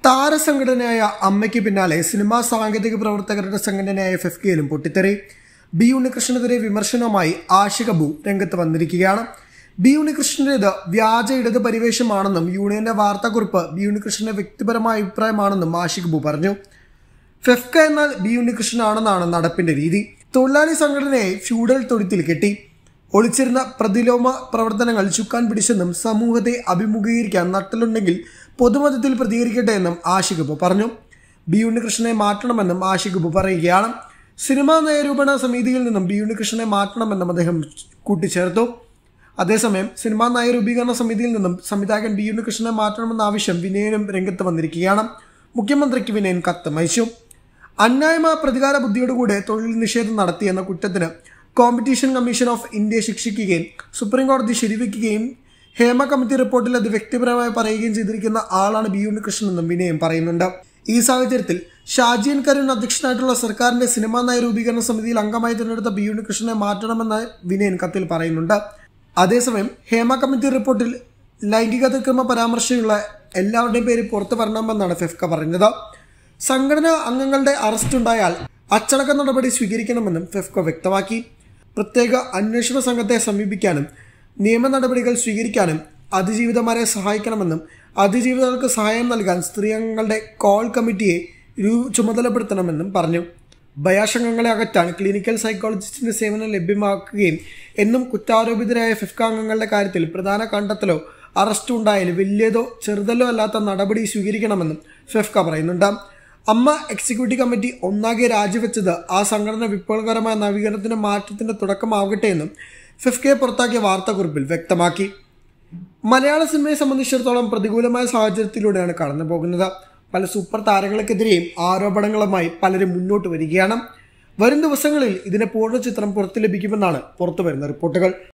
താരസംഘടനയായ അമ്മയ്ക്ക് പിന്നാലെ സിനിമാ സാങ്കേതിക പ്രവർത്തകരുടെ സംഘടനയായ FFKയിലും പൊട്ടിത്തെറി. ബി ഉണ്ണികൃഷ്ണനെതിരെ വിമർശനവുമായി ആഷിഖ് അബു രംഗത്ത് വന്നിരിക്കുകയാണ്. ബി ഉണ്ണികൃഷ്ണന്റേത് വ്യാജ ഇടത് പരിവേഷമാണെന്നും യൂണിയന്റെ വാർത്താക്കുറിപ്പ് ബി ഉണ്ണികൃഷ്ണന്റെ വ്യക്തിപരമായ അഭിപ്രായമാണെന്നും ആഷിഖ് അബു പറഞ്ഞു. FFK എന്നാൽ ബി ഉണ്ണികൃഷ്ണനാണെന്നാണ് നടപ്പിന്റെ രീതി. തൊഴിലാളി സംഘടനയെ ഫ്യൂഡൽ തൊഴുത്തിൽ കെട്ടി ഒളിച്ചിരുന്ന പ്രതിലോമ പ്രവർത്തനങ്ങൾ ചുക്കാൻ പിടിച്ചെന്നും സമൂഹത്തെ അഭിമുഖീകരിക്കാൻ നട്ടലുണ്ടെങ്കിൽ പൊതുമതത്തിൽ പ്രതികരിക്കട്ടെ എന്നും ആഷിഖ് അബു പറഞ്ഞു. ബി ഉണ്ണികൃഷ്ണനെ മാറ്റണമെന്നും ആഷിഖ് അബു പറയുകയാണ്. സിനിമാ നയരൂപണ സമിതിയിൽ നിന്നും ബി ഉണ്ണികൃഷ്ണനെ മാറ്റണമെന്നും അദ്ദേഹം കൂട്ടിച്ചേർത്തു. അതേസമയം സിനിമാ നയരൂപീകരണ സമിതിയിൽ നിന്നും സംവിധായകൻ ബി ഉണ്ണികൃഷ്ണനെ മാറ്റണമെന്ന ആവശ്യം വിനയനും രംഗത്ത് വന്നിരിക്കുകയാണ്. മുഖ്യമന്ത്രിക്ക് വിനയൻ കത്തയച്ചു. അന്യായമായ പ്രതികാര ബുദ്ധിയോടുകൂടെ തൊഴിൽ നിഷേധം നടത്തിയെന്ന കുറ്റത്തിന് കോമ്പറ്റീഷൻ കമ്മീഷൻ ഓഫ് ഇന്ത്യ ശിക്ഷിക്കുകയും സുപ്രീം കോടതി ശരിവെക്കുകയും ഹേമ കമ്മിറ്റി റിപ്പോർട്ടിൽ അത് വ്യക്തിപരമായി പറയുകയും ചെയ്തിരിക്കുന്ന ആളാണ് ബി ഉണ്ണികൃഷ്ണൻ എന്നും വിനയം പറയുന്നുണ്ട്. ഈ സാഹചര്യത്തിൽ ഷാജിയൻ കരുൺ അധ്യക്ഷനായിട്ടുള്ള സർക്കാരിന്റെ സിനിമാ നയരൂപീകരണ സമിതിയിൽ അംഗമായി തിരഞ്ഞെടുത്ത ബി ഉണ്ണികൃഷ്ണനെ മാറ്റണമെന്ന് വിനയൻ കത്തിൽ പറയുന്നുണ്ട്. അതേസമയം ഹേമ കമ്മിറ്റി റിപ്പോർട്ടിൽ ലൈംഗിക അതിക്രമ പരാമർശമുള്ള എല്ലാവരുടെയും പേര് പുറത്തു വരണമെന്നാണ് FFK പറഞ്ഞത്. സംഘടനാ അംഗങ്ങളുടെ അറസ്റ്റ് ഉണ്ടായാൽ അച്ചടക്ക നടപടി സ്വീകരിക്കണമെന്നും FFK വ്യക്തമാക്കി. പ്രത്യേക അന്വേഷണ സംഘത്തെ സമീപിക്കാനും നിയമ നടപടികൾ സ്വീകരിക്കാനും അതിജീവിതമാരെ സഹായിക്കണമെന്നും അതിജീവിതർക്ക് സഹായം നൽകാൻ സ്ത്രീ അംഗങ്ങളുടെ കോൾ കമ്മിറ്റിയെ ചുമതലപ്പെടുത്തണമെന്നും പറഞ്ഞു. ഭയാശങ്കങ്ങളെ അകറ്റാൻ ക്ലിനിക്കൽ സൈക്കോളജിസ്റ്റിന്റെ സേവനം ലഭ്യമാക്കുകയും എന്നും കുറ്റാരോപിതരായ FFK അംഗങ്ങളുടെ കാര്യത്തിൽ പ്രധാന കണ്ടെത്തലോ അറസ്റ്റ് ഉണ്ടായാലും വലിയതോ ചെറുതല്ലോ അല്ലാത്ത നടപടി സ്വീകരിക്കണമെന്നും FFK പറയുന്നുണ്ട്. അമ്മ എക്സിക്യൂട്ടീവ് കമ്മിറ്റി ഒന്നാകെ രാജിവെച്ചത് ആ സംഘടന വിപ്ലവകരമായ നവീകരണത്തിന്റെ മാറ്റത്തിന്റെ തുടക്കമാകട്ടെ എന്നും FFK പുറത്താക്കിയ വാർത്താക്കുറിപ്പിൽ വ്യക്തമാക്കി. മലയാള സിനിമയെ സംബന്ധിച്ചിടത്തോളം പ്രതികൂലമായ സാഹചര്യത്തിലൂടെയാണ് കടന്നു പോകുന്നത്. പല സൂപ്പർ താരങ്ങൾക്കെതിരെയും ആരോപണങ്ങളുമായി പലരും മുന്നോട്ട് വരികയാണ്. വരും ദിവസങ്ങളിൽ ഇതിന്റെ പൂർണ്ണ ചിത്രം പുറത്തു ലഭിക്കുമെന്നാണ് പുറത്തുവരുന്ന റിപ്പോർട്ടുകൾ.